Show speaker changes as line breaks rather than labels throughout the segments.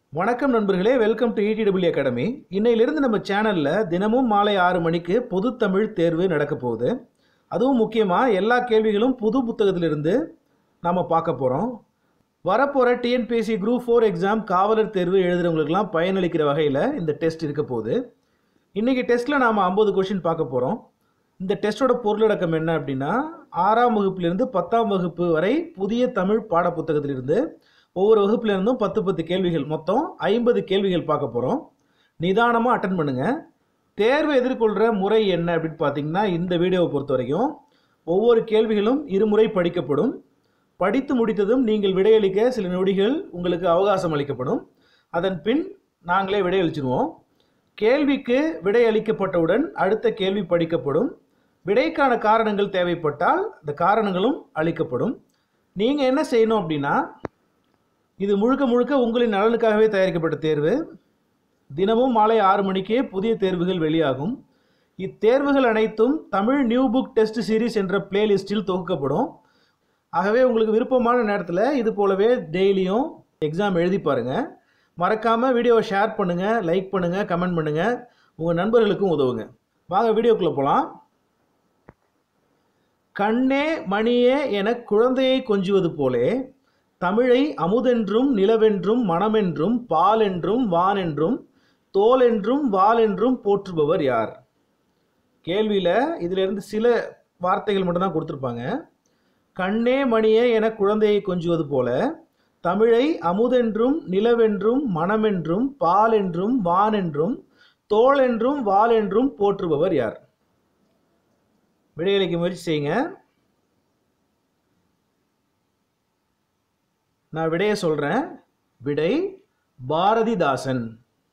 வணக்கம் நண்பர்களே, welcome to ETW academy. இன்னையிலிருந்து நம்ம சேனலில் தினமும் மாலை 6 மணிக்கு பொது தமிழ் தேர்வு நடக்க போகுது. அதுவும் முக்கியமாக எல்லா கேள்விகளும் புது புத்தகத்திலிருந்து நாம் பார்க்க போகிறோம். வரப்போகிற TNPSC Group 4 எக்ஸாம் காவலர் தேர்வு எழுதுகிறவங்களுக்கெல்லாம் பயனளிக்கிற வகையில் இந்த டெஸ்ட் இருக்க போகுது. இன்றைக்கி டெஸ்ட்டில் நாம் 50 கொஷின் பார்க்க போகிறோம். இந்த டெஸ்ட்டோட பொருளடக்கம் என்ன அப்படின்னா, 6ஆம் வகுப்பிலிருந்து 10ஆம் வகுப்பு வரை புதிய தமிழ் பாடப்புத்தகத்திலிருந்து ஒவ்வொரு வகுப்புலேருந்தும் 10 கேள்விகள், மொத்தம் 50 கேள்விகள் பார்க்க போகிறோம். நிதானமாக அட்டன் பண்ணுங்கள். தேர்வை எதிர்கொள்கிற முறை என்ன அப்படின்னு பார்த்தீங்கன்னா, இந்த வீடியோவை பொறுத்த வரைக்கும் ஒவ்வொரு கேள்விகளும் இருமுறை படிக்கப்படும். படித்து முடித்ததும் நீங்கள் விடையளிக்க சில நொடிகள் உங்களுக்கு அவகாசம் அளிக்கப்படும். அதன் பின் நாங்களே விடையளிச்சிடுவோம். கேள்விக்கு விடையளிக்கப்பட்டவுடன் அடுத்த கேள்வி படிக்கப்படும். விடைக்கான காரணங்கள் தேவைப்பட்டால் அந்த காரணங்களும் அளிக்கப்படும். நீங்கள் என்ன செய்யணும் அப்படின்னா, இது முழுக்க முழுக்க உங்களின் நலனுக்காகவே தயாரிக்கப்பட்ட தேர்வு. தினமும் மாலை 6 மணிக்கே புதிய தேர்வுகள் வெளியாகும். இத்தேர்வுகள் அனைத்தும் Tamil new book test series என்ற பிளேலிஸ்டில் தொகுக்கப்படும். ஆகவே உங்களுக்கு விருப்பமான நேரத்தில் இது போலவே டெய்லியும் எக்ஸாம் எழுதி பாருங்கள். மறக்காமல் வீடியோவை ஷேர் பண்ணுங்கள், லைக் பண்ணுங்கள், கமெண்ட் பண்ணுங்கள், உங்கள் நண்பர்களுக்கும் உதவுங்க. வாங்க வீடியோக்குள்ளே போகலாம். கண்ணே மணியே என குழந்தையை கொஞ்சுவது போலே தமிழை அமுதென்றும் நிலவென்றும் மனமென்றும் பாலென்றும் வானென்றும் தோலென்றும் வாலென்றும் போற்றுபவர் யார்? கேள்வியில் இதிலிருந்து சில வார்த்தைகள் மட்டும்தான் கொடுத்துருப்பாங்க. கண்ணே மணியே என குழந்தையை கொஞ்சுவது போல தமிழை அமுதென்றும் நிலவென்றும் மனமென்றும் பாலென்றும் வானென்றும் தோலென்றும் வாலென்றும் போற்றுபவர் யார்? விடையளிக்க முயற்சி செய்யுங்க. நான் விடையை சொல்கிறேன். விடை பாரதிதாசன்.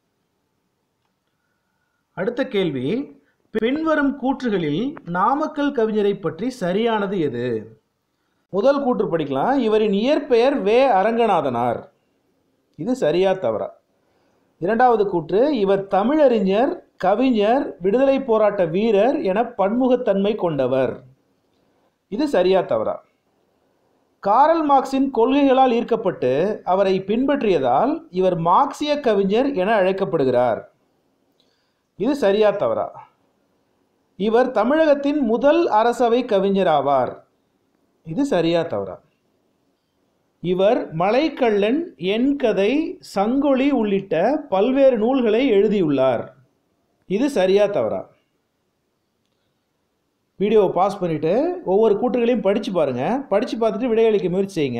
அடுத்த கேள்வி, பின்வரும் கூற்றுகளில் நாமக்கல் கவிஞரை பற்றி சரியானது எது? முதல் கூற்று படிக்கலாம். இவரின் இயற்பெயர் வே. அரங்கநாதனார். இது சரியா தவறா? இரண்டாவது கூற்று, இவர் தமிழறிஞர், கவிஞர், விடுதலை போராட்ட வீரர் என பன்முகத்தன்மை கொண்டவர். இது சரியா தவறா? காரல் மார்க்சின் கொள்கைகளால் ஈர்க்கப்பட்டு அவரை பின்பற்றியதால் இவர் மார்க்சிய கவிஞர் என அழைக்கப்படுகிறார். இது சரியா தவறா? இவர் தமிழகத்தின் முதல் அரசவை கவிஞர் ஆவார். இது சரியா தவறா? இவர் மலைக்கள்ளன், என் கதை, சங்கொலி உள்ளிட்ட பல்வேறு நூல்களை எழுதியுள்ளார். இது சரியா தவறா? வீடியோவை பாஸ் பண்ணிவிட்டு ஒவ்வொரு கூற்றுகளையும் படித்து பாருங்கள். படித்து பார்த்துட்டு விடையளிக்க முயற்சி செய்யுங்க.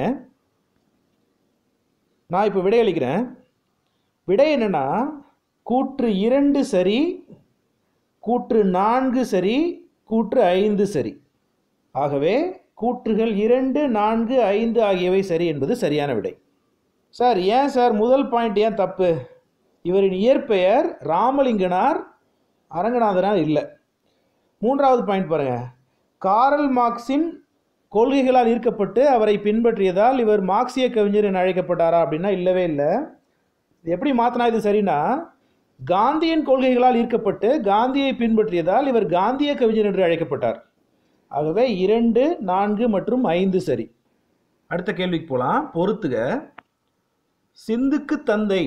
நான் இப்போ விடையளிக்கிறேன். விடை என்னென்னா, கூற்று 2 சரி, கூற்று 4 சரி, கூற்று 5 சரி. ஆகவே கூற்றுகள் 2, 4, 5 ஆகியவை சரி என்பது சரியான விடை. சார், ஏன் சார் முதல் பாயிண்ட் ஏன் தப்பு? இவரின் இயற்பெயர் ராமலிங்கனார், அரங்கநாதனார் இல்லை. மூன்றாவது பாயிண்ட் பாருங்கள். காரல் மார்க்சின் கொள்கைகளால் ஈர்க்கப்பட்டு அவரை பின்பற்றியதால் இவர் மார்க்சிய கவிஞர் என அழைக்கப்பட்டாரா அப்படின்னா இல்லவே இல்லை. எப்படி மாற்றினா இது சரின்னா, காந்தியின் கொள்கைகளால் ஈர்க்கப்பட்டு காந்தியை பின்பற்றியதால் இவர் காந்திய கவிஞர் என்று அழைக்கப்பட்டார். ஆகவே 2, 4 மற்றும் 5 சரி. அடுத்த கேள்விக்கு போகலாம். பொறுத்துக. சிந்துக்கு தந்தை,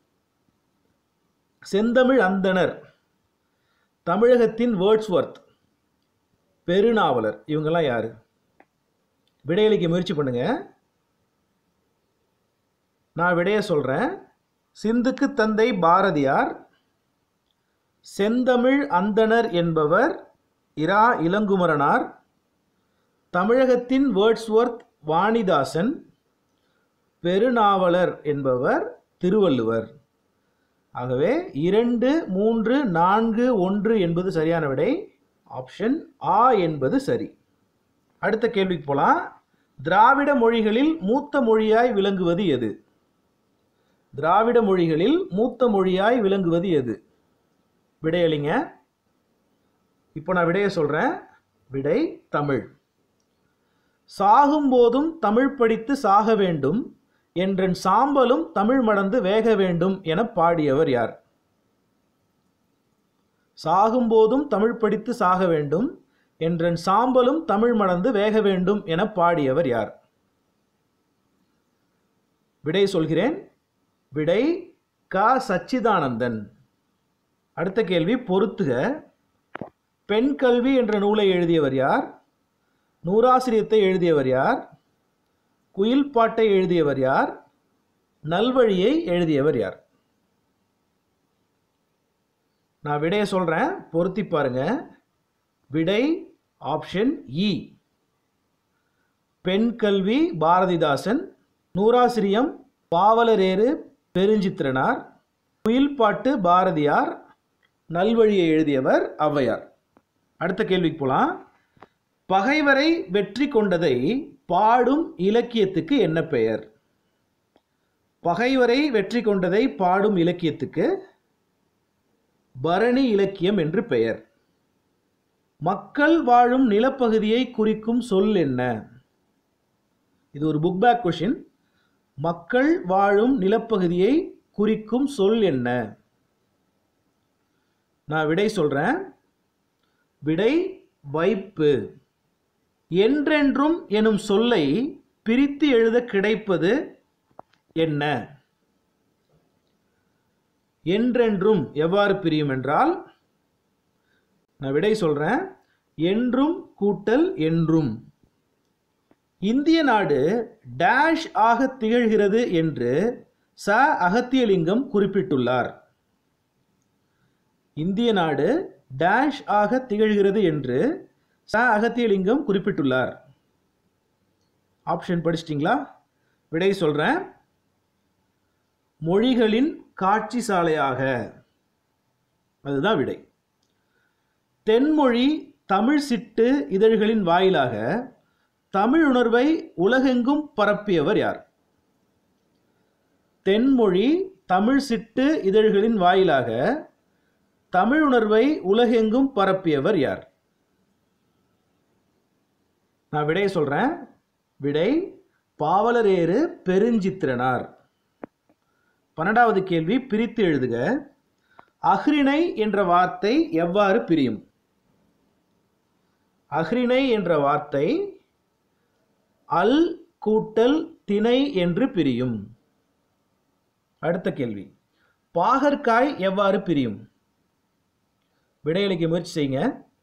செந்தமிழ் அந்தணர், தமிழகத்தின் வேர்ட்ஸ்வொர்த், பெருநாவலர், இவங்கெல்லாம் யாரு? விடையளிக்க முயற்சி பண்ணுங்க. நான் விடைய சொல்கிறேன். சிந்துக்கு தந்தை பாரதியார், செந்தமிழ் அந்தணர் என்பவர் இரா இளங்குமரனார், தமிழகத்தின் வேர்ட்ஸ்வொர்த் வாணிதாசன், பெருநாவலர் என்பவர் திருவள்ளுவர். ஆகவே 2, 3, 4, 1 என்பது சரியான விடை. ஆப்ஷன் ஆ என்பது சரி. அடுத்த கேள்விக்கு போகலாம். திராவிட மொழிகளில் மூத்த மொழியாய் விளங்குவது எது? திராவிட மொழிகளில் மூத்த மொழியாய் விளங்குவது எது? விடையளிங்க. இப்போ நான் விடையை சொல்கிறேன். விடை தமிழ். சாகும்போதும் தமிழ் படித்து சாக வேண்டும் என்றன் சாம்பலும் தமிழ் மடந்து வேக வேண்டும் என பாடியவர் யார்? சாகும்போதும் தமிழ் படித்து சாக வேண்டும் என்றன் சாம்பலும் தமிழ் மடந்து வேக வேண்டும் என பாடியவர் யார்? விடை சொல்கிறேன். விடை கா சச்சிதானந்தன். அடுத்த கேள்வி பொறுத்துக. பெண் கல்வி என்ற நூலை எழுதியவர் யார்? நூறாசிரியத்தை எழுதியவர் யார்? குயில் பாட்டை எழுதியவர் யார்? நல்வழியை எழுதியவர் யார்? நான் விடையை சொல்றேன், பொருத்தி பாருங்க. விடை ஆப்ஷன் இ. பெண் கல்வி பாரதிதாசன், நூறாசிரியம் பாவலரேறு பெருஞ்சித்திரனார், குயில் பாட்டு பாரதியார், நல்வழியை எழுதியவர் ஔவையார். அடுத்த கேள்விக்கு போலாம். பகைவரை வெற்றி கொண்டதை பாடும் இலக்கியத்துக்கு என்ன பெயர்? பகைவரை வெற்றி கொண்டதை பாடும் இலக்கியத்துக்கு பரணி இலக்கியம் என்று பெயர். மக்கள் வாழும் நிலப்பகுதியை குறிக்கும் சொல் என்ன? இது ஒரு புக் பேக் கொஷின். மக்கள் வாழும் நிலப்பகுதியை குறிக்கும் சொல் என்ன? நான் விடை சொல்றேன். விடை வைப்பு. என்றென்றும் எனும் சொல்லை பிரித்து எழுத கிடைப்பது என்ன? என்றென்றும் எவ்வாறு பிரியும் என்றால், நான் விடை சொல்றேன். என்றும் கூட்டல் என்றும். இந்திய நாடு டேஷ் ஆக திகழ்கிறது என்று ச அகத்தியலிங்கம் குறிப்பிட்டுள்ளார். இந்திய நாடு டேஷ் ஆக திகழ்கிறது என்று ச அகத்தியலிங்கம் குறிப்பிட்டுள்ளார். ஆப்ஷன் படிச்சிட்டிங்களா? விடை சொல்றேன். மொழிகளின் காட்சி சாலையாக. அதுதான் விடை. தென்மொழி தமிழ் சிட்டு இதழ்களின் வாயிலாக தமிழ் உணர்வை உலகெங்கும் பரப்பியவர் யார்? தென்மொழி தமிழ் சிட்டு இதழ்களின் வாயிலாக தமிழ் உணர்வை உலகெங்கும் பரப்பியவர் யார்? நான் விடையை சொல்றேன். விடை பாவலரேறு பெருஞ்சித்திரனார். 12வது கேள்வி பிரித்து எழுதுக. அஃறிணை என்ற வார்த்தை எவ்வாறு பிரியும்? அஃறிணை என்ற வார்த்தை அல் கூட்டல் திணை என்று பிரியும். அடுத்த கேள்வி பாகற்காய் எவ்வாறு பிரியும்? விடையளிக்க முயற்சி செய்யுங்க.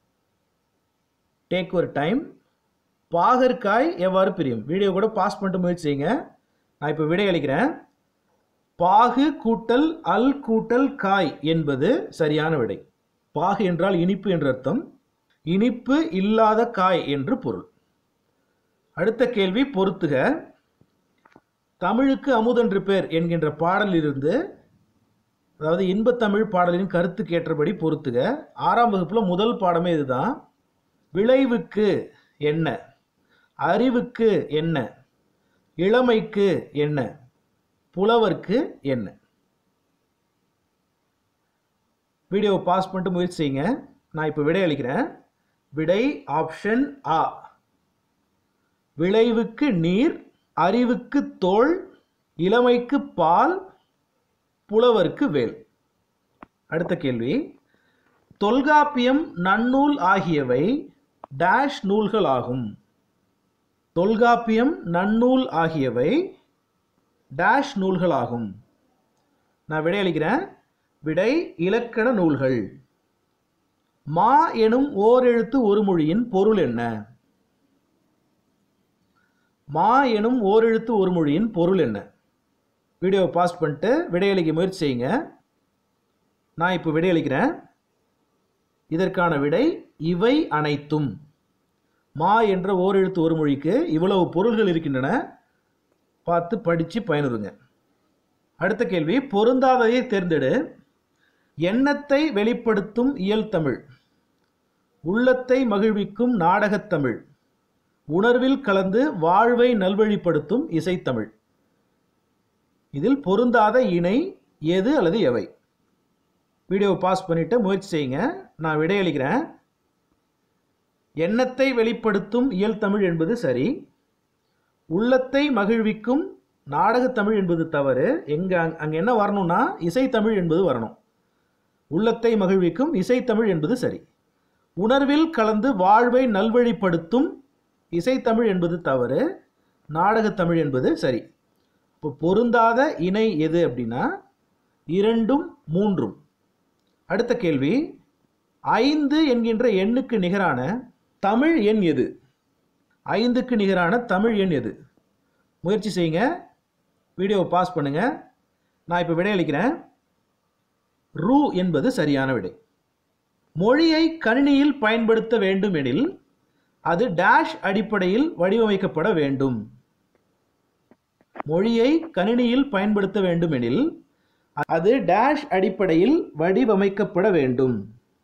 டேக் ஒரு டைம். பாகற்காய் எவ்வாறு பிரியும்? வீடியோ கூட பாஸ் பண்ணிட்டு முயற்சி செய்யுங்க. நான் இப்போ விடையளிக்கிறேன். பாகு கூட்டல் அல் கூட்டல் காய் என்பது சரியான விடை. பாகு என்றால் இனிப்பு என்று அர்த்தம். இனிப்பு இல்லாத காய் என்று பொருள். அடுத்த கேள்வி பொறுத்துக. தமிழுக்கு அமுதென்று பேர் என்கின்ற பாடலிலிருந்து, அதாவது இன்பத்தமிழ் பாடலின் கருத்துக்கு ஏற்றபடி பொறுத்துக. 6ஆம் வகுப்புல முதல் பாடமே இதுதான். விளைவுக்கு என்ன? அறிவுக்கு என்ன? இளமைக்கு என்ன? புலவர்க்கு என்ன? வீடியோ பாஸ் பண்ணிட்டு முயற்சி செய்யுங்க. நான் இப்போ விடை அளிக்கிறேன். விடை ஆப்ஷன் ஆ. விளைவுக்கு நீர், அறிவுக்கு தோல், இளமைக்கு பால், புலவர்க்கு வேல். அடுத்த கேள்வி தொல்காப்பியம், நன்னூல் ஆகியவை டேஷ் நூல்கள் ஆகும். தொல்காப்பியம், நன்னூல் ஆகியவை டேஷ் நூல்கள் ஆகும். நான் விடை அளிக்கிறேன். விடை இலக்கண நூல்கள். மா எனும் ஓரெழுத்து ஒரு மொழியின் பொருள் என்ன? மா எனும் ஓரெழுத்து ஒரு மொழியின் பொருள் என்ன? வீடியோவை பாஸ் பண்ணிட்டு விடையளிக்க முயற்சி செய்யுங்க. நான் இப்போ விடையளிக்கிறேன். இதற்கான விடை இவை அனைத்தும். மா என்ற ஓரெழுத்து ஒரு மொழிக்கு இவ்வளவு பொருள்கள் இருக்கின்றன. பார்த்து படித்து பயனுறுங்க. அடுத்த கேள்வி பொருந்தாததை தேர்ந்தெடு. எண்ணத்தை வெளிப்படுத்தும் இயல் தமிழ், உள்ளத்தை மகிழ்விக்கும் நாடகத்தமிழ், உணர்வில் கலந்து வாழ்வை நல்வழிப்படுத்தும் இசைத்தமிழ். இதில் பொருந்தாத இணை எது அல்லது எவை? வீடியோவை பாஸ் பண்ணிட்டு முயற்சி செய்யுங்க. நான் விடையளிக்கிறேன். எண்ணத்தை வெளிப்படுத்தும் இயல் தமிழ் என்பது சரி. உள்ளத்தை மகிழ்விக்கும் நாடகத்தமிழ் என்பது தவறு. அங்கே என்ன வரணும்னா இசைத்தமிழ் என்பது வரணும். உள்ளத்தை மகிழ்விக்கும் இசைத்தமிழ் என்பது சரி. உணர்வில் கலந்து வாழ்வை நல்வழிப்படுத்தும் இசைத்தமிழ் என்பது தவறு. நாடகத்தமிழ் என்பது சரி. இப்போ பொருந்தாத இணை எது அப்படின்னா இரண்டும் மூன்றும். அடுத்த கேள்வி, 5 என்கின்ற எண்ணுக்கு நிகரான தமிழ் எண் எது? 5க்கு நிகரான தமிழ் எண் எது? முயற்சி செய்யுங்க. வீடியோவை பாஸ் பண்ணுங்க. நான் இப்போ விடையளிக்கிறேன். ரூ என்பது சரியான விடை. மொழியை கணினியில் பயன்படுத்த வேண்டும் எனில் அது டேஷ் அடிப்படையில் வடிவமைக்கப்பட வேண்டும். மொழியை கணினியில் பயன்படுத்த வேண்டும் எனில் அது டேஷ் அடிப்படையில் வடிவமைக்கப்பட வேண்டும்.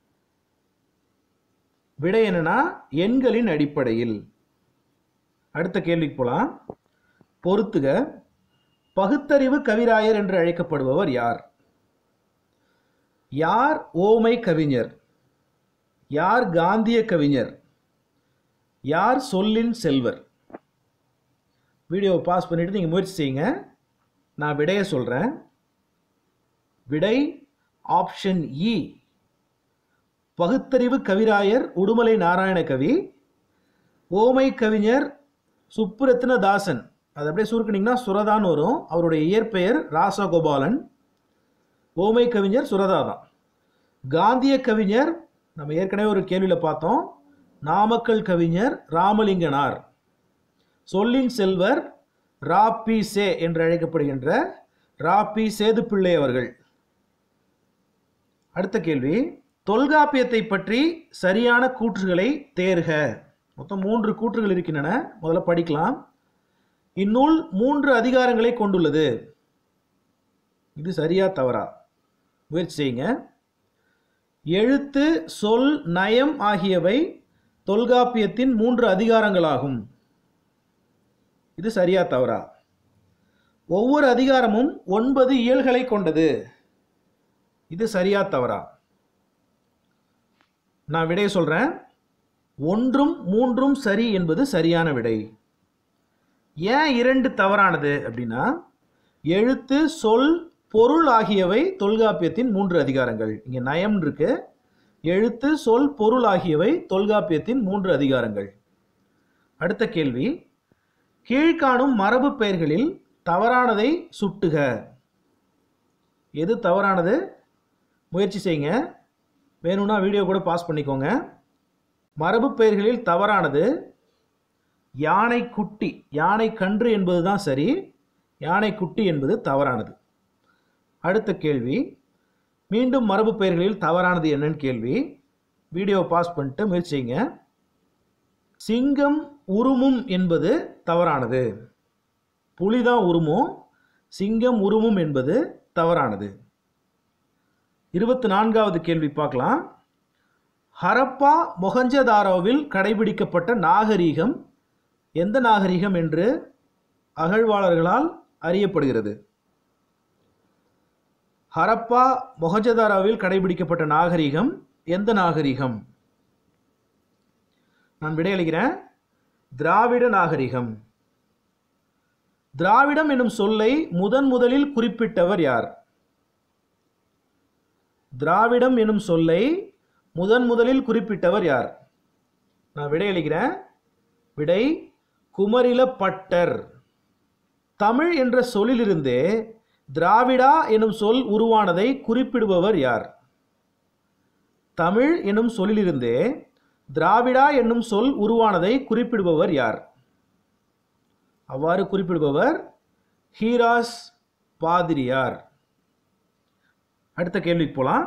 விடை என்னன்னா எண்களின் அடிப்படையில். அடுத்த கேள்விக்கு போலாம். பொறுத்துக. பகுத்தறிவு கவிராயர் என்று அழைக்கப்படுபவர் யார்? யார் ஓமை கவிஞர்? யார் காந்திய கவிஞர்? யார் சொல்லின் செல்வர்? வீடியோவை பாஸ் பண்ணிட்டு நீங்கள் முயற்சி செய்யுங்க. நான் விடையை சொல்கிறேன். விடை ஆப்ஷன் இ. பகுத்தறிவு கவிராயர் உடுமலை நாராயண கவி. ஓமை கவிஞர் சுப்புரத்னதாசன். அது அப்படியே சுருக்கினீங்கன்னா சுரதான்னு வரும். அவருடைய இயற்பெயர் ராசகோபாலன். ஓமை கவிஞர் சுரதா தான். காந்திய கவிஞர் நம்ம ஏற்கனவே ஒரு கேள்வியில் பார்த்தோம். நாமக்கல் கவிஞர் ராமலிங்கனார். சொல்லின் செல்வர் ராபி சே என்று அழைக்கப்படுகின்ற ராபி சேதுப்பிள்ளை அவர்கள். அடுத்த கேள்வி, தொல்காப்பியத்தை பற்றி சரியான கூற்றுகளை தேர்க. மொத்தம் 3 கூற்றுகள் இருக்கின்றன. முதல்ல படிக்கலாம். இந்நூல் 3 அதிகாரங்களை கொண்டுள்ளது. இது சரியா தவறா? முயற்சி செய்யுங்க. எழுத்து, சொல், நயம் ஆகியவை தொல்காப்பியத்தின் 3 அதிகாரங்களாகும். இது சரியா தவறா? ஒவ்வொரு அதிகாரமும் 9 இயல்களை கொண்டது. இது சரியா தவறா? நான் விடையை சொல்றேன். 1ம் 3ம் சரி என்பது சரியான விடை. ஏன் 2 தவறானது அப்படின்னா, எழுத்து, சொல், பொருள் ஆகியவை தொல்காப்பியத்தின் 3 அதிகாரங்கள். இங்கே நயம் இருக்கு. எழுத்து, சொல், பொருள் ஆகியவை தொல்காப்பியத்தின் 3 அதிகாரங்கள். அடுத்த கேள்வி, கீழ்காணும் மரபு பெயர்களில் தவறானதை சுட்டுக. எது தவறானது? முயற்சி செய்யுங்க. வேணும்னா வீடியோ கூட பாஸ் பண்ணிக்கோங்க. மரபு பெயர்களில் தவறானது யானை குட்டி. யானை கன்று என்பது தான் சரி. யானை குட்டி என்பது தவறானது. அடுத்த கேள்வி, மீண்டும் மரபு பெயர்களில் தவறானது என்னன்னு கேள்வி. வீடியோ பாஸ் பண்ணிட்டு முயற்சி செய்யுங்க. சிங்கம் உருமும் என்பது தவறானது. புலிதான் உருமும், சிங்கம் உருமும் என்பது தவறானது. 24வது கேள்வி பார்க்கலாம். ஹரப்பா மொஹஞ்சதாரோவில் கடைபிடிக்கப்பட்ட நாகரீகம் எந்த நாகரீகம் என்று அகழ்வாளர்களால் அறியப்படுகிறது? ஹரப்பா மொஹஞ்சதாரோவில் கடைபிடிக்கப்பட்ட நாகரீகம் எந்த நாகரீகம்? நான் விடையளிக்கிறேன். திராவிட நாகரிகம். திராவிடம் எனும் சொல்லை முதலில் குறிப்பிட்டவர் யார்? திராவிடம் எனும் சொல்லை முதலில் குறிப்பிட்டவர் யார்? நான் விடையளிக்கிறேன். விடை குமரில பட்டர். தமிழ் என்ற சொல்லிலிருந்தே திராவிடா எனும் சொல் உருவானதை குறிப்பிடுபவர் யார்? தமிழ் எனும் சொல்லிலிருந்தே திராவிடா என்னும் சொல் உருவானதை குறிப்பிடுபவர் யார்? அவ்வாறு குறிப்பிடுபவர் ஹீராஸ் பாதிரியார். அடுத்த கேள்விக்கு போலாம்.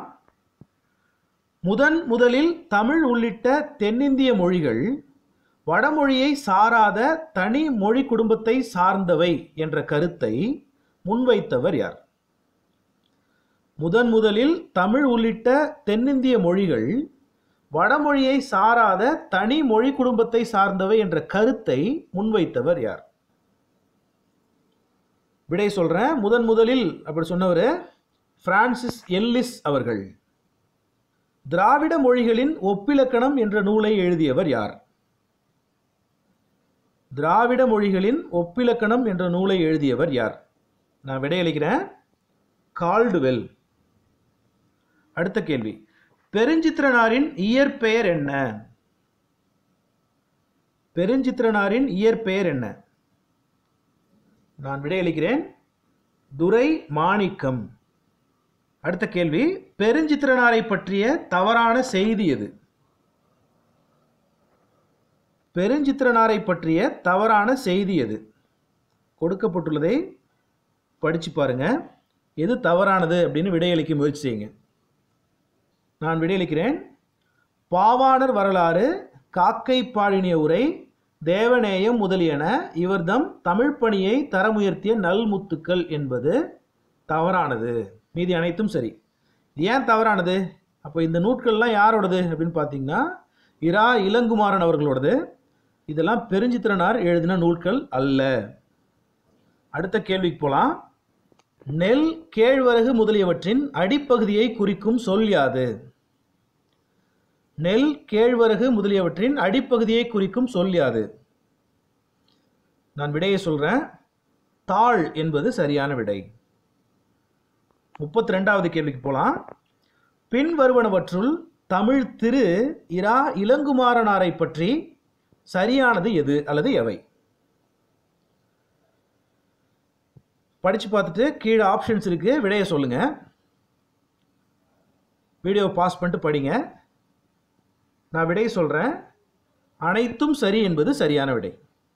முதலில் தமிழ் உள்ளிட்ட தென்னிந்திய மொழிகள் வடமொழியை சாராத தனி மொழி குடும்பத்தை சார்ந்தவை என்ற கருத்தை முன்வைத்தவர் யார்? முதலில் தமிழ் உள்ளிட்ட தென்னிந்திய மொழிகள் வடமொழியை சாராத தனி மொழி குடும்பத்தை சார்ந்தவை என்ற கருத்தை முன்வைத்தவர் யார்? விடை சொல்றேன். முதலில் அப்படி சொன்னவர் பிரான்சிஸ் எல்லிஸ் அவர்கள். திராவிட மொழிகளின் ஒப்பிலக்கணம் என்ற நூலை எழுதியவர் யார்? திராவிட மொழிகளின் ஒப்பிலக்கணம் என்ற நூலை எழுதியவர் யார்? நான் விடையளிக்கிறேன். கால்டுவெல். அடுத்த கேள்வி, பெருஞ்சித்திரனாரின் இயற்பெயர் என்ன? பெருஞ்சித்திரனாரின் இயற்பெயர் என்ன? நான் விடையளிக்கிறேன். துரை மாணிக்கம். அடுத்த கேள்வி, பெருஞ்சித்திரனாரை பற்றிய தவறான செய்தி எது? பெருஞ்சித்திரனாரை பற்றிய தவறான செய்தி எது? கொடுக்கப்பட்டுள்ளதை படிச்சு பாருங்க. எது தவறானது அப்படின்னு விடையளிக்க முயற்சி செய்யுங்க. நான் விடையளிக்கிறேன். பாவாணர் வரலாறு, காக்கை பாடினிய உரை, தேவநேயம் முதலியன இவர்தம் தமிழ் பணியை தரமுயர்த்திய நல்முத்துக்கள் என்பது தவறானது. மீதி அனைத்தும் சரி. ஏன் தவறானது? அப்போ இந்த நூட்கள்லாம் யாரோடது அப்படின்னு பார்த்தீங்கன்னா இரா இளங்குமாரன் அவர்களோடது. இதெல்லாம் பெருஞ்சித்திரனார் எழுதின நூல்கள் அல்ல. அடுத்த கேள்விக்கு போகலாம். நெல், கேழ்வரகு முதலியவற்றின் அடிப்பகுதியை குறிக்கும் சொல் யாது? நெல், கேழ்வரகு முதலியவற்றின் அடிப்பகுதியை குறிக்கும் சொல் யாது? நான் விடையை சொல்றேன். தாள் என்பது சரியான விடை. 32வது கேள்விக்கு போலாம். பின் வருவனவற்றுள் தமிழ் திரு இரா இளங்குமாரனாரை பற்றி சரியானது எது அல்லது எவை? படிச்சு பார்த்துட்டு கீழே ஆப்ஷன்ஸ் இருக்கு, விடையை சொல்லுங்க. வீடியோ பாஸ் பண்ணிட்டு படிங்க. நான் விடையை சொல்றேன். அனைத்தும் சரி என்பது சரியான விடை.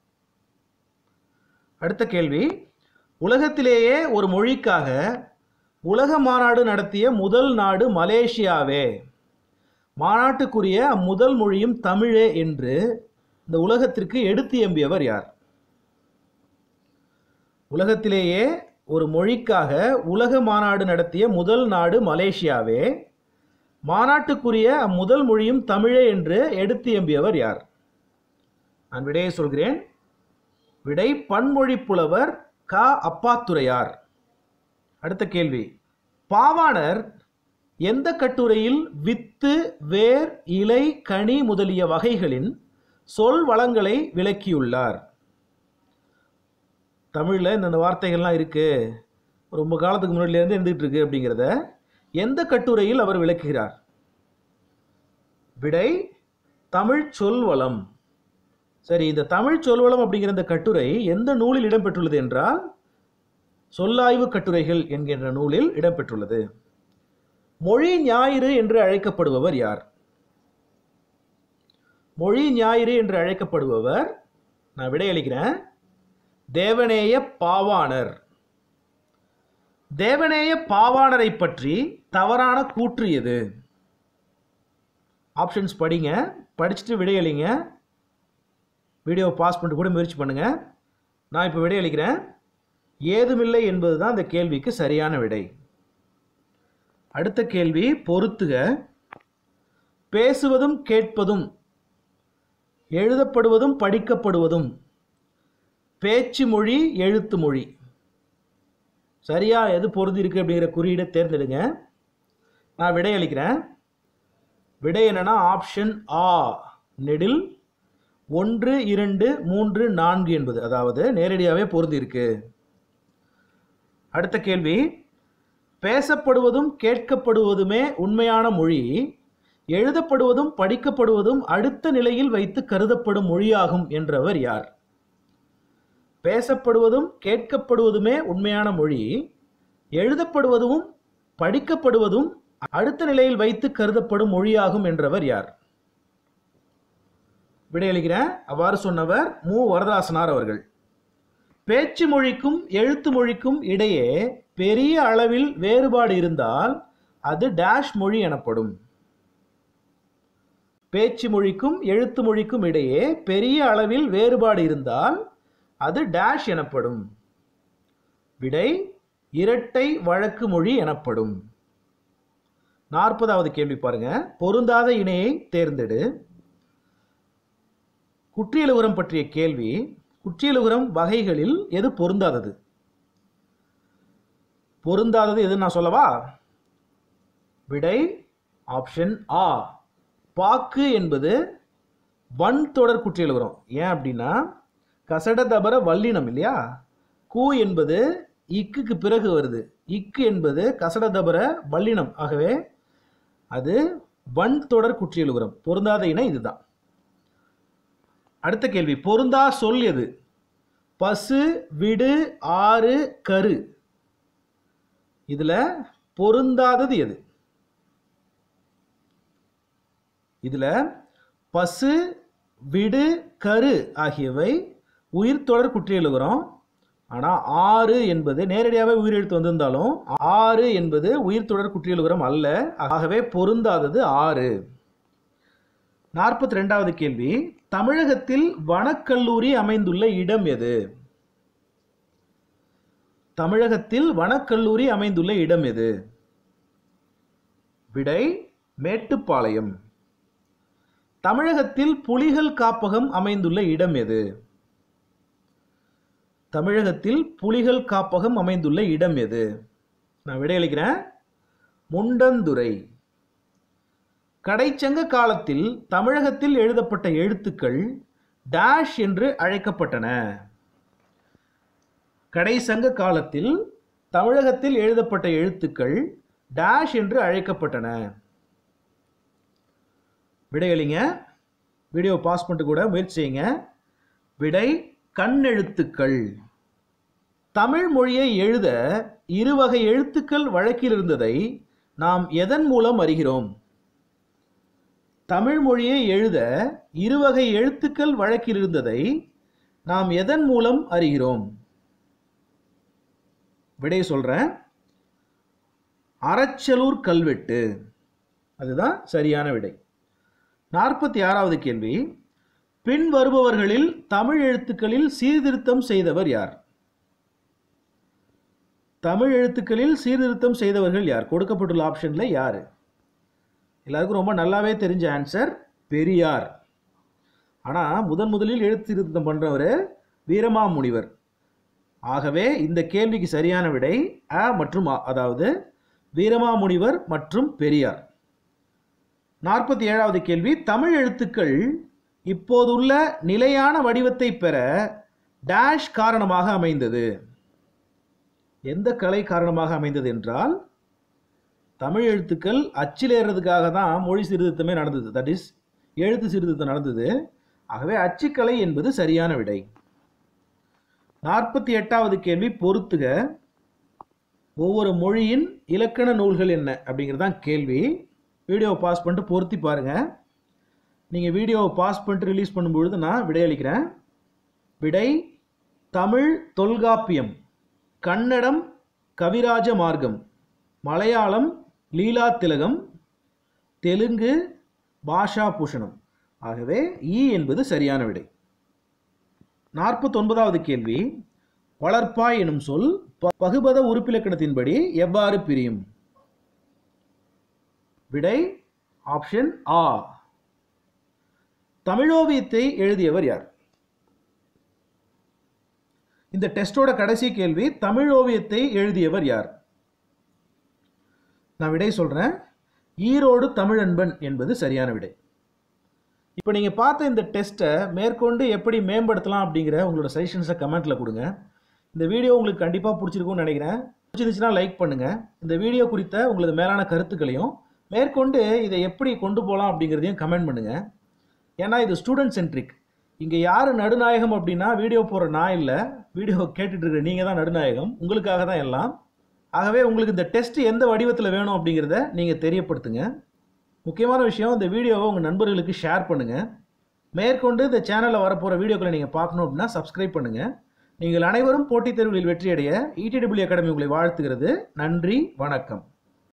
அடுத்த கேள்வி, உலகத்திலேயே ஒரு மொழிக்காக உலக மாநாடு நடத்திய முதல் நாடு மலேசியாவே. மாநாட்டுக்குரிய முதல் மொழியும் தமிழே என்று இந்த உலகத்திற்கு எடுத்து எம்பியவர் யார்? உலகத்திலேயே ஒரு மொழிக்காக உலக மாநாடு நடத்திய முதல் நாடு மலேசியாவே. மாநாட்டுக்குரிய முதல் மொழியும் தமிழே என்று எடுத்து எம்பியவர் யார்? நான் விடையை சொல்கிறேன். விடை பன்மொழி புலவர் க. அப்பாத்துரையார். அடுத்த கேள்வி, பாவாணர் எந்த கட்டுரையில் வித்து, வேர், இலை, கனி முதலிய வகைகளின் சொல் வளங்களை விளக்கியுள்ளார்? தமிழில் இந்த வார்த்தைகள்லாம் இருக்கு, ரொம்ப காலத்துக்கு முன்னாடியிலேருந்து இருந்துகிட்டு இருக்கு அப்படிங்கிறத எந்த கட்டுரையில் அவர் விளக்குகிறார்? விடை தமிழ் சொல்வளம். சரி, இந்த தமிழ் சொல்வளம் அப்படிங்கிற இந்த கட்டுரை எந்த நூலில் இடம்பெற்றுள்ளது என்றால் சொல்லாய்வு கட்டுரைகள் என்கின்ற நூலில் இடம்பெற்றுள்ளது. மொழி ஞாயிறு என்று அழைக்கப்படுபவர் யார்? மொழி ஞாயிறு என்று அழைக்கப்படுபவர், நான் விடையளிக்கிறேன், தேவநேய பாவாணர். தேவநேய பாவாணரை பற்றி தவறான கூற்று எது? ஆப்ஷன்ஸ் படிங்க, படிச்சுட்டு விடையளிங்க. வீடியோ பாஸ் பண்ணிட்டு கூட முயற்சி பண்ணுங்க. நான் இப்போ விடையளிக்கிறேன். ஏதுமில்லை என்பது தான் இந்த கேள்விக்கு சரியான விடை. அடுத்த கேள்வி, பொறுத்துக. பேசுவதும் கேட்பதும் எழுதப்படுவதும் படிக்கப்படுவதும் பேச்சு மொழி, எழுத்து மொழி. சரியா எது பொருந்தி இருக்கு அப்படிங்கிற குறியீடை தேர்ந்தெடுங்க. நான் விடையளிக்கிறேன். விடை என்னன்னா ஆப்ஷன் ஆ, நெடில் 1, 2, 3, 4 என்பது, அதாவது நேரடியாகவே பொருந்தி இருக்கு. அடுத்த கேள்வி, பேசப்படுவதும் கேட்கப்படுவதுமே உண்மையான மொழி, எழுதப்படுவதும் படிக்கப்படுவதும் அடுத்த நிலையில் வைத்து கருதப்படும் மொழியாகும் என்றவர் யார்? பேசப்படுவதும் கேட்கப்படுவதுமே உண்மையான மொழி, எழுதப்படுவதும் படிக்கப்படுவதும் அடுத்த நிலையில் வைத்து கருதப்படும் மொழியாகும் என்றவர் யார்? விடையளிக்கிறேன். அவ்வாறு சொன்னவர் மு. வரதராசனார் அவர்கள். பேச்சு மொழிக்கும் எழுத்து மொழிக்கும் இடையே பெரிய அளவில் வேறுபாடு இருந்தால் அது டேஷ் மொழி எனப்படும். பேச்சு மொழிக்கும் எழுத்து மொழிக்கும் இடையே பெரிய அளவில் வேறுபாடு இருந்தால் அது டேஷ் எனப்படும். விடை இரட்டை வழக்கு மொழி எனப்படும். 40வது கேள்வி பாருங்க. பொருந்தாத இணையை தேர்ந்தெடு. குற்றியலுகரம் பற்றிய கேள்வி. குற்றியலுகரம் வகைகளில் எது பொருந்தாதது? பொருந்தாதது எது நான் சொல்லவா? விடை ஆப்ஷன் ஆ, பாக்கு என்பது வன் தொடர் குற்றியலுகரம். ஏன் அப்படின்னா கசடதபர வல்லினம் இல்லையா? கூ என்பது இக்குக்கு பிறகு வருது. இக்கு என்பது கசடதபர வல்லினம். ஆகவே அது வன் தொடர் குற்றியலுகரம். பொருந்தாத இணை இதுதான். அடுத்த கேள்வி, பொருந்தா சொல் எது? பசு, விடு, ஆறு, கரு. இதுல பொருந்தாதது எது? இதுல பசு, விடு, கரு ஆகியவை உயிர்த்தொடர் குற்றியலுகரம். ஆனால் ஆறு என்பது நேரடியாகவே உயிரெழுத்து வந்திருந்தாலும் ஆறு என்பது உயிர்த்தொடர் குற்றியலுகரம் அல்ல. ஆகவே பொருந்தாதது ஆறு. 42வது கேள்வி, தமிழகத்தில் வனக்கல்லூரி அமைந்துள்ள இடம் எது? தமிழகத்தில் வனக்கல்லூரி அமைந்துள்ள இடம் எது? விடை மேட்டுப்பாளையம். தமிழகத்தில் புலிகள் காப்பகம் அமைந்துள்ள இடம் எது? தமிழகத்தில் புலிகள் காப்பகம் அமைந்துள்ள இடம் எது? நான் விடையளிக்கிறேன். முண்டந்துறை. கடைச்சங்க காலத்தில் தமிழகத்தில் எழுதப்பட்ட எழுத்துக்கள் டேஷ் என்று அழைக்கப்பட்டன. கடைச்சங்க காலத்தில் தமிழகத்தில் எழுதப்பட்ட எழுத்துக்கள் டேஷ் என்று அழைக்கப்பட்டன. விடையளிங்க. வீடியோ பாஸ் பண்ணிட்டு கூட முயற்சி செய்யுங்க. விடை கண்ணெழுத்துக்கள். தமிழ் மொழியை எழுத இருவகை எழுத்துக்கள் வழக்கில் இருந்ததை நாம் எதன் மூலம் அறிகிறோம்? தமிழ் மொழியை எழுத இருவகை எழுத்துக்கள் வழக்கில் இருந்ததை நாம் எதன் மூலம் அறிகிறோம்? விடை சொல்றேன். அறச்சலூர் கல்வெட்டு. அதுதான் சரியான விடை. 46வது கேள்வி, பின் வருபவர்களில் தமிழ் எழுத்துக்களில் சீர்திருத்தம் செய்தவர் யார்? தமிழ் எழுத்துக்களில் சீர்திருத்தம் செய்தவர்கள் யார்? கொடுக்கப்பட்டுள்ள ஆப்ஷன்ல யாரு? எல்லாருக்கும் ரொம்ப நல்லாவே தெரிஞ்ச ஆன்சர் பெரியார். ஆனா முதலில் எழுத்து சீர்திருத்தம் பண்றவர் வீரமாமுனிவர். ஆகவே இந்த கேள்விக்கு சரியான விடை அ மற்றும் அ, அதாவது வீரமாமுனிவர் மற்றும் பெரியார். 47வது கேள்வி, தமிழ் எழுத்துக்கள் இப்போதுள்ள நிலையான வடிவத்தை பெற டேஷ் காரணமாக அமைந்தது. எந்த கலை காரணமாக அமைந்தது என்றால், தமிழ் எழுத்துக்கள் அச்சில் ஏறுறதுக்காக தான் மொழி சீர்திருத்தமே நடந்தது. தட் இஸ் எழுத்து சீர்திருத்தம் நடந்தது. ஆகவே அச்சுக்கலை என்பது சரியான விடை. 48வது கேள்வி, பொறுத்துக. ஒவ்வொரு மொழியின் இலக்கண நூல்கள் என்ன அப்படிங்கிறதான் கேள்வி. வீடியோவை பாஸ் பண்ணிட்டு பொருத்தி பாருங்க. நீங்கள் வீடியோவை பாஸ் பண்ணிட்டு ரிலீஸ் பண்ணும்பொழுது நான் விடையளிக்கிறேன். விடை தமிழ் தொல்காப்பியம், கன்னடம் கவிராஜ மார்க்கம், மலையாளம் லீலா திலகம், தெலுங்கு பாஷா பூஷணம். ஆகவே இ என்பது சரியான விடை. 49வது கேள்வி, வளர்ப்பாய் எனும் சொல் பகுபத உறுப்பிலக்கணத்தின்படி எவ்வாறு பிரியும்? விடை ஆப்ஷன் ஆ. தமிழோவியத்தை எழுதியவர் யார்? இந்த டெஸ்டோட கடைசி கேள்வி, தமிழோவியத்தை எழுதியவர் யார்? நான் விடை சொல்றேன். ஈரோடு தமிழன்பன் என்பது சரியான விடை. இப்போ நீங்க பார்த்த இந்த டெஸ்ட்டை மேற்கொண்டு எப்படி மேம்படுத்தலாம் அப்படிங்கிற உங்களோட சஜஷன்ஸை கமெண்ட்ல கொடுங்க. இந்த வீடியோ உங்களுக்கு கண்டிப்பாக பிடிச்சிருக்கும்னு நினைக்கிறேன். பிடிச்சிருந்துச்சுன்னா லைக் பண்ணுங்க. இந்த வீடியோ குறித்த உங்களது மேலான கருத்துக்களையும் மேற்கொண்டு இதை எப்படி கொண்டு போகலாம் அப்படிங்கிறதையும் கமெண்ட் பண்ணுங்க. ஏன்னா இது ஸ்டூடெண்ட் சென்ட்ரிக். இங்கே யார் நடுநாயகம் அப்படின்னா வீடியோ போகிற நான் இல்லை, வீடியோ கேட்டுட்டு இருக்கிற நீங்கள் தான் நடுநாயகம். உங்களுக்காக தான் எல்லாம். ஆகவே உங்களுக்கு இந்த டெஸ்ட் எந்த வடிவத்தில் வேணும் அப்படிங்கிறத நீங்கள் தெரியப்படுத்துங்க. முக்கியமான விஷயம், இந்த வீடியோவை உங்கள் நண்பர்களுக்கு ஷேர் பண்ணுங்கள். மேற்கொண்டு இந்த சேனலில் வரப்போகிற வீடியோக்களை நீங்கள் பார்க்கணும் அப்படின்னா சப்ஸ்கிரைப் பண்ணுங்கள். நீங்கள் அனைவரும் போட்டித் தேர்வுகளில் வெற்றியடைய ETW அகாடமி உங்களை வாழ்த்துகிறது. நன்றி, வணக்கம்.